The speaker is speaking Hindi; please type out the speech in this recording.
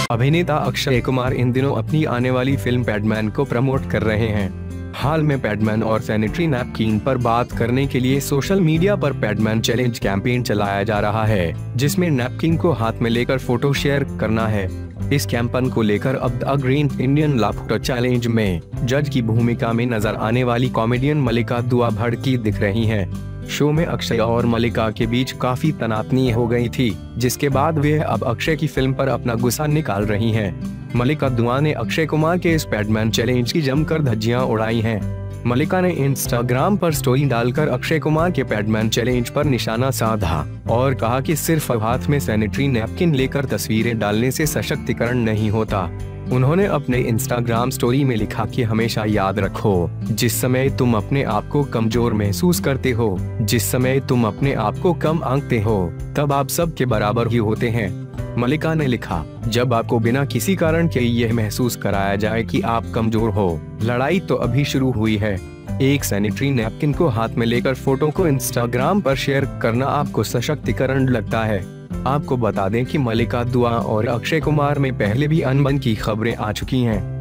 अभिनेता अक्षय कुमार इन दिनों अपनी आने वाली फिल्म पैडमैन को प्रमोट कर रहे हैं। हाल में पैडमैन और सैनिटरी नैपकिन पर बात करने के लिए सोशल मीडिया पर पैडमैन चैलेंज कैंपेन चलाया जा रहा है, जिसमें नैपकिन को हाथ में लेकर फोटो शेयर करना है। इस कैंपेन को लेकर अब the green Indian laughter challenge में जज की भूमिका में नजर आने वाली कॉमेडियन मल्लिका दुआ भड़की दिख रही हैं। शो में अक्षय और मल्लिका के बीच काफी तनातनी हो गई थी, जिसके बाद वे अब अक्षय की फिल्म पर अपना गुस्सा निकाल रही हैं। मल्लिका दुआ ने अक्षय कुमार के इस पैडमैन चैलेंज की जमकर धज्जियां उड़ाई हैं। मल्लिका ने इंस्टाग्राम पर स्टोरी डालकर अक्षय कुमार के पैडमैन चैलेंज पर निशाना साधा और कहा कि सिर्फ हाथ में सैनिटरी नैपकिन लेकर तस्वीरें डालने से सशक्तिकरण नहीं होता। उन्होंने अपने इंस्टाग्राम स्टोरी में लिखा कि हमेशा याद रखो, जिस समय तुम अपने आप को कमजोर महसूस करते हो, जिस समय तुम अपने आप को कम आंकते हो, तब आप सब के बराबर ही होते हैं। मल्लिका ने लिखा, जब आपको बिना किसी कारण के यह महसूस कराया जाए कि आप कमजोर हो, लड़ाई तो अभी शुरू हुई है। एक सैनिटरी नैपकिन को हाथ में लेकर फोटो को इंस्टाग्राम पर शेयर करना आपको सशक्तिकरण लगता है। आपको बता दें कि मल्लिका दुआ और अक्षय कुमार में पहले भी अनबन की खबरें आ चुकी हैं।